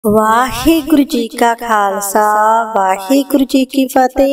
वाहिगुरु जी का खालसा वाहिगुरु जी की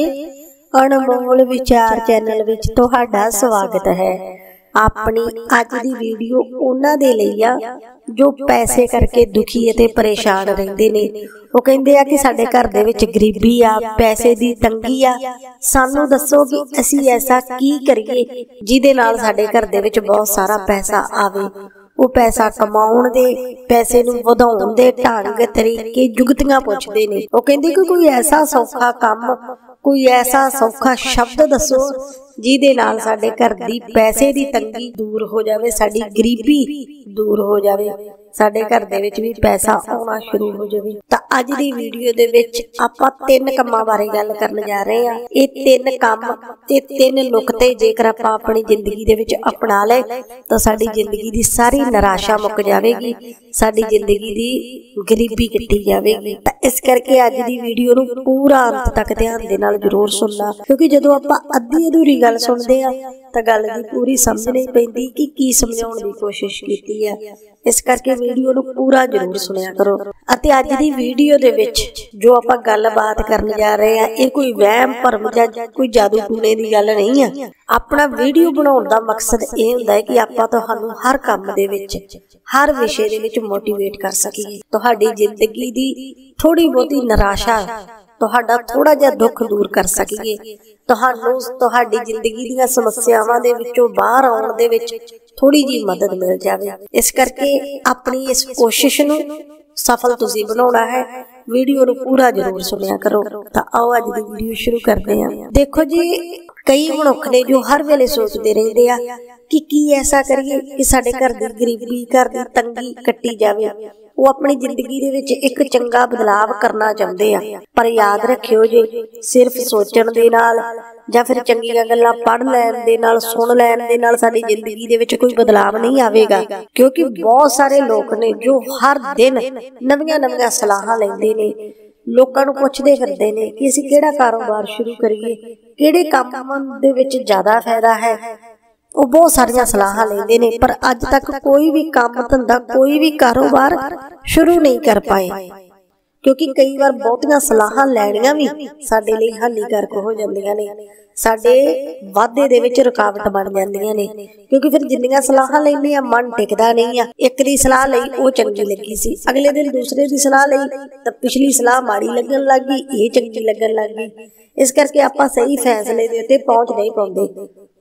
फतेह। अनमोल विचार चैनल विच तुहाडा स्वागत है। अपनी अज दी वीडियो उन्हां दे लई आ जो पैसे करके दुखी ते परेशान रहिंदे ने। वो कहिंदे आ कि साडे घर दे विच गरीबी आ, पैसे दी तंगी आ, सानू दसो कि असीं ऐसा की करिए जिहदे नाल साडे घर दे विच बहुत सारा पैसा आवे। वो पैसा कमाउण दे, पैसे नूं वधाउण दे ढंग तरीके जुगतियां पुछदे ने। वो कहिंदे कि कोई ऐसा सौखा काम, कोई ऐसा सौखा शब्द दसो जिहदे नाल साडे घर दी पैसे दी तंगी दूर हो जावे, साडी गरीबी दूर हो जावे, साडे घर दे विच भी पैसा आउणा शुरू हो जावे। तां अज दी वीडियो दे विच आपां 3 कामां बारे गल करन जा रहे हां। ये 3 काम ते 3 नुक्ते जेकर आपां अपनी जिंदगी दे विच अपना लए तां साडी जिंदगी दी सारी निराशा मुक जावेगी, साडी जिंदगी दी गरीबी कट्टी जावेगी। तां इस करके अज दी वीडियो नूं पूरा अंत तक ध्यान दे नाल जरूर सुनना, क्योंकि जदों आपां अद्धी अधूरी गल सुनदे आ तां गल दी पूरी समझ नहीं पैंदी कि की समझाउण दी कोशिश कीती है। इस करके वीडियो नूं पूरा जरूर सुनिया करो। अते अज दी वीडियो दे विच जो आपां गलबात करन जा रहे हां, ये कोई वहम भरम जां कोई जादू टूने दी गल नहीं है। अपना वीडियो बनाउण दा मकसद ये हुंदा है कि आपां तुहानूं हर काम दे विच, हर विषय दे विच मोटिवेट कर सकीए। तुहाडी जिंदगी दी थोड़ी बहुती निराशा, तुहाडा थोड़ा जिहा दुख दूर कर सकीए, तुहानूं तुहाडी जिंदगी दीआं समस्यावां दे विचों बाहर आउण दे विच थोड़ी जी मदद मिल जावे। इस करके अपनी इस कोशिश नूं सफल तुसीं बनाउणा है। वीडियो नूं पूरा जरूर सुनिया करो। तां आओ अज दी वीडियो शुरू करदे हां। देखो जी, कई मनुख ने जो हर वेले सोचदे रहिंदे आ कि की ऐसा करिए कि साडे घर दी गरीबी, घर दी तंगी कट्टी जावे। वो अपनी जिंदगी दे विच एक चंगा बदलाव करना चाहुंदे आ, पर याद रखियो जे सिर्फ सोचण दे नाल जां फिर चंगीआं गल्लां पढ़ लैण दे नाल, सुण लैण दे नाल साडी जिंदगी दे विच कोई बदलाव नहीं आवेगा। क्योंकि बहुत सारे लोग ने जो हर दिन नवीआं नवीआं सलाहां लैंदे ने, लोकां नूं पुछदे फिरदे ने कि असीं किहड़ा कारोबार शुरू करिए, किहड़े काम दे विच ज़्यादा फायदा है। वो बहुत सारियां सलाहां लेंदे ने, पर अज तक कोई भी काम धंधा, कोई भी कारोबार शुरू नहीं कर पाए। क्योंकि कई बार बहुतियां सलाहां लैणियां भी साडे लई हानिकारक हो जांदियां ने, साडे वाधे दे विच रुकावट बन जांदियां ने। क्योंकि फिर जिन्नियां सलाहां लैंदे आ मन टिकदा नहीं आ। एक दी सलाह लई वो चंगी लगी सी, अगले दिन दूसरे दी सलाह लई तां पिछली सलाह माड़ी लगन लग गई, ये चंगी लगन लग गई। इस करके आपां सही फैसले दे उत्ते पहुंच नहीं पाउंदे।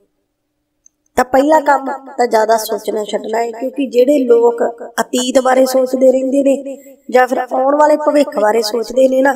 तां पहला काम तां ज़्यादा सोचना छड्डना है। क्योंकि जिहड़े लोग अतीत बारे सोचदे रहिंदे ने जां फिर आउण वाले भविख बारे सोचदे ने ना,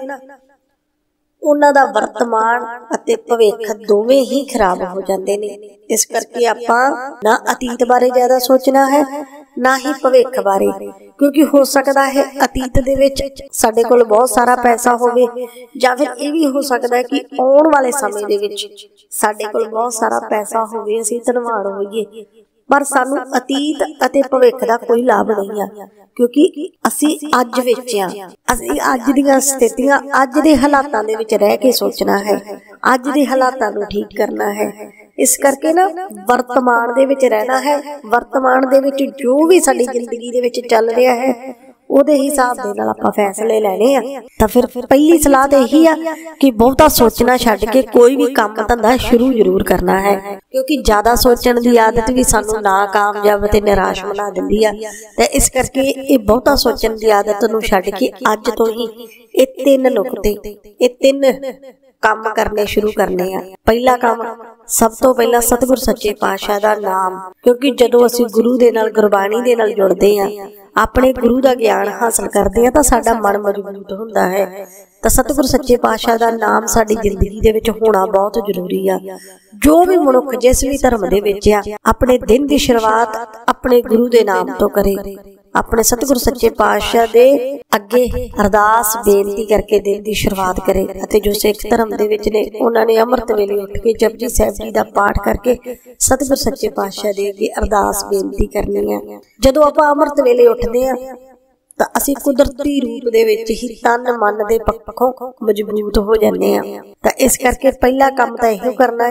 उन्हां दा वर्तमान अते भविख दोवें ही खराब हो जांदे ने। इस करके आपां ना अतीत बारे ज़्यादा सोचना है, ना ही भविख बारे। क्योंकि हो सकदा है अतीत दे विच साडे कोल बहुत सारा पैसा होवे, जां फिर ये भी हो सकदा है कि आउण वाले समय दे विच साडे कोल बहुत सारा पैसा होवे, असीं धनवान होईए, पर सानू अतीत अते भविख दा कोई लाभ नहीं आ। क्योंकि असीं अज विच आ, असीं अज दीआं स्थितियां, अज दे हालातां दे विच रह के सोचना है, अज दे हालातां नूं ठीक करना है। इस करके ना वर्तमान दे विच रहना है। वर्तमान दे विच जो भी साडी जिंदगी दे विच चल रहा है ਉਹਦੇ हिसाब दे नाल आपां फैसले लैणे आ। तां फिर पहली सलाह तो यही आ कि बहुता सोचना छड्ड के कोई भी काम धंधा शुरू जरूर करना है। क्योंकि ज़्यादा सोचण दी आदत भी सानू नाकामयाब ते निराश बना दिंदी आ। ते इस करके ये बहुता सोचण दी आदत नूं छड्ड के अज तो ही ये 3 नुक्ते, ये 3 काम करने शुरू करने आ। पहला काम सब तो पहला सतगुर सच्चे पातशाह दा नाम। क्योंकि जदों असीं गुरु दे नाल, गुरबाणी दे नाल जुड़दे आ, अपने गुरु दा ज्ञान हासिल करदे आ, तां साडा मन मजबूत हुंदा है। तां सतगुर सच्चे पातशाह दा नाम साडी जिंदगी दे विच होना बहुत जरूरी आ। जो भी मनुख जिस भी धर्म दे विच आ, अपने दिन दी शुरुआत अपने गुरु दे नाम तो करे, अपने सतगुर सच्चे पातशाह दे अगे अरदास बेनती करके दिन की शुरुआत करे। अते जो सिख धर्म दे विच ने, उन्हां ने अमृत वेले उठ के जपजी साहिब जी दा पाठ करके सतगुर सच्चे पातशाह दे अगे अरदास बेनती करनी है। जदों आपां अमृत वेले उठदे आ तां असीं कुदरती रूप दे विच ही तन मन दे पक्षों मजबूत हो जांदे आ। तां इस करके पहला काम तां इहो करना है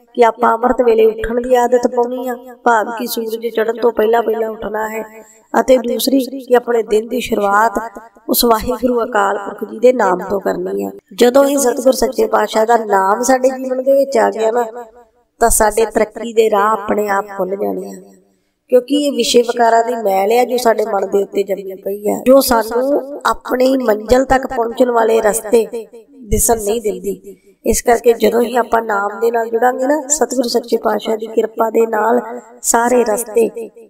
कि आप अमृत वेले उठण की आदत पाउणी आ, भाव कि सूरज चढ़न तो पहला पहला उठना है। अते दूसरी कि अपने दिन की शुरुआत उस वाहिगुरु अकाल पुरख जी के नाम तो करनी है। जदों ही सतगुर सच्चे पातशाह का नाम साडे जीवन दे विच आ गया ना, तां साडे तरक्की दे राह अपने आप खुल जाने हैं। क्योंकि ये विषय विकारां दी मैल है जो साडे मन दे उत्ते जमी पई है, जो सानू अपनी मंजिल तक पहुंचण वाले रस्ते दिसन नहीं दिंदी। इस करके जदों ही आपां नाम दे नाल जुड़ांगे ना, सतगुरु सच्चे पातशाह दी किरपा दे नाल सारे रस्ते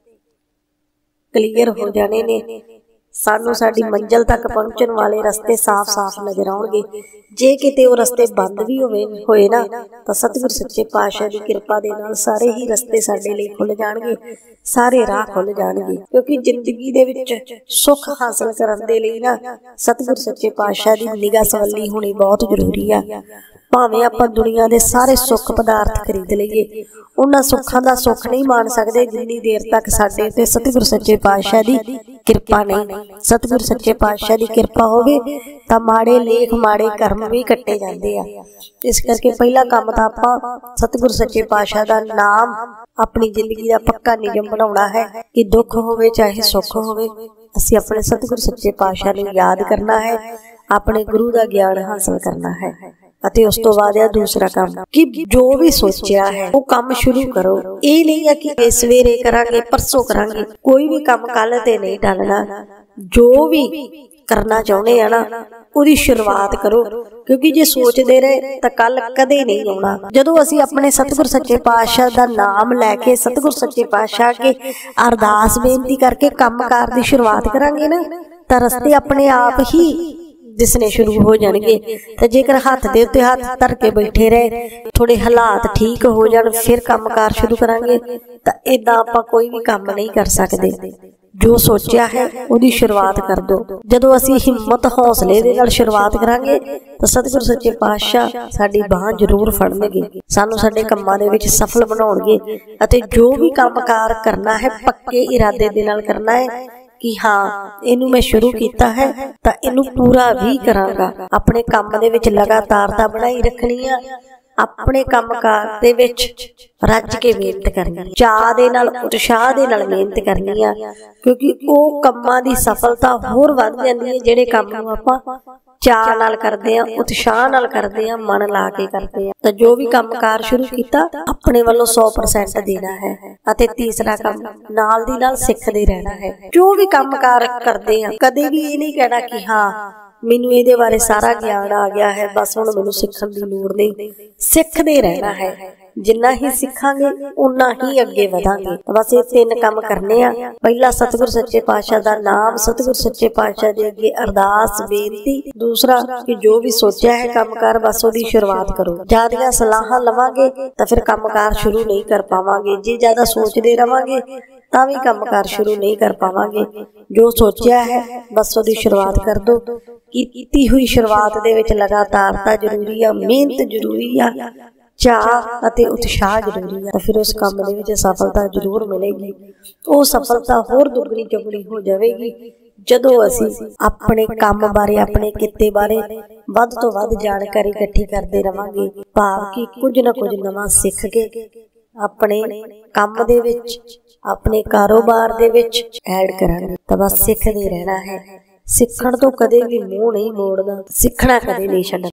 क्लीयर हो जाने ने। सानू साडी मंजिल तक पहुंचण वाले रस्ते साफ साफ नजर आउणगे। जे किते वो रस्ते बंद भी होए ना, तां सतगुर सच्चे पातशाह दी किरपा दे नाल सारे ही रस्ते साडे लई खुल जाणगे, सारे राह खुल जाणगे। क्योंकि जिंदगी दे विच सुख हासिल करन दे लई ना सतगुर सच्चे पातशाह दी निगाह सवली होनी बहुत जरूरी है। भावें आपां दुनिया दे सारे सुख पदार्थ खरीद लईए, उन्हां सुखां दा सुख नहीं मान सकदे जिन्नी देर तक साडे ते सतगुर सच्चे पातशाह दी किरपा नहीं। सतगुर सच्चे पातशाह दी किरपा होवे तां माड़े लेख माड़े कर्म भी कट्टे जांदे आ। इस करके पहला काम तां आपां सतगुर सच्चे पातशाह दा नाम अपनी जिंदगी दा पक्का नियम बनाउणा है कि दुख होवे चाहे सुख होवे, असीं अपने सतगुर सच्चे पातशाह नूं याद करना है, अपने गुरु दा ज्ञान हासिल करना है। अते उस तो बाद दूसरा काम कि जो भी सोचा है वो काम शुरू करो। ये नहीं है कि सवेरे करांगे परसों करांगे, कोई भी काम कल ते नहीं टालना। जो भी करना चाहुंदे आ ना उहदी शुरुआत करो, क्योंकि जे सोचते रहे तो कल कदे नहीं आउणा। जदों असीं अपने सतगुर सच्चे पातशाह दा नाम लैके सतगुर सच्चे पातशाह के अरदास बेनती करके काम कार दी शुरुआत करांगे ना, तां रस्ते अपने आप ही दिसने शुरू हो जाएंगे। तो जेकर हाथ दे उत्ते हाथ धर के बैठे रहे, थोड़े हालात ठीक हो जान फिर काम कार शुरू करांगे, तो इदां आपां कोई भी काम नहीं कर सकते। जो सोचा है उहदी शुरुआत कर दो। जदों असीं हिम्मत हौसले दे नाल शुरुआत करांगे तो सतगुर सच्चे पातशाह साडी बाह जरूर फड़नगे, सानू साडे कंमां दे विच सफल बनाउणगे। अते जो भी काम कार करना है पक्के इरादे दे नाल करना है कि हाँ इनू मैं शुरू किया है तो इनू पूरा भी करांगा। अपने काम दे विच लगातारता बनाई रखनी है, अपने काम कार दे विच रज के मेहनत करनी, चाह दे नाल उत्साह दे नाल मेहनत करनी है। क्योंकि वो कामां दी सफलता होर वध जांदी है जिहड़े काम नूं आपां चाह नाल करदे आ, उत्साह नाल करदे आ, मन ला के करदे आ। तो जो भी काम कार शुरू किया अपने वालों 100% देना है। अते तीसरा काम नाल दी नाल सिखदे रहना है। जो भी काम कार करदे आ कदे भी ये नहीं कहना कि हाँ मैनू इहदे बारे सारा ज्ञान आ गया है, बस हुण मैनू सिखण दी लोड़ नहीं। सिखदे रहना है, जिन्ना ही सिखांगे उन्ना ही अगे वधांगे। बस ये 3 काम करने आ। पहला सतगुर सच्चे पातशाह दा नाम, सतगुर सच्चे पातशाह दे अगे अरदास बेनती। दूसरा कि जो भी सोचा है काम कार बस ओदी शुरुआत करो। ज्यादा सलाहां लवांगे तो फिर काम कार शुरू नहीं कर पावांगे, जे ज्यादा सोचते रवांगे तां भी काम कार शुरू नहीं कर पावांगे। जो सोचा है बस ओदी शुरुआत कर दो। कीती हुई शुरुआत दे विच लगातारता जरूरी आ, मेहनत जरूरी आ, चाह अते उत्साह जरूरी है। तो फिर उस काम दे विच सफलता जरूर मिलेगी। वो सफलता होर दुगनी चौगुनी हो जाएगी जदों असीं अपने काम बारे अपने किते बारे वध तो वध जानकारी इकट्ठी करते रहांगे। भाव कि कुछ ना कुछ नवां सीख के अपने काम दे विच अपने कारोबार दे विच ऐड करांगे। तो बस सीखते रहना है। सीखण तो कदे भी मूँह नहीं मोड़ना, सीखना कदे नहीं छड्डना।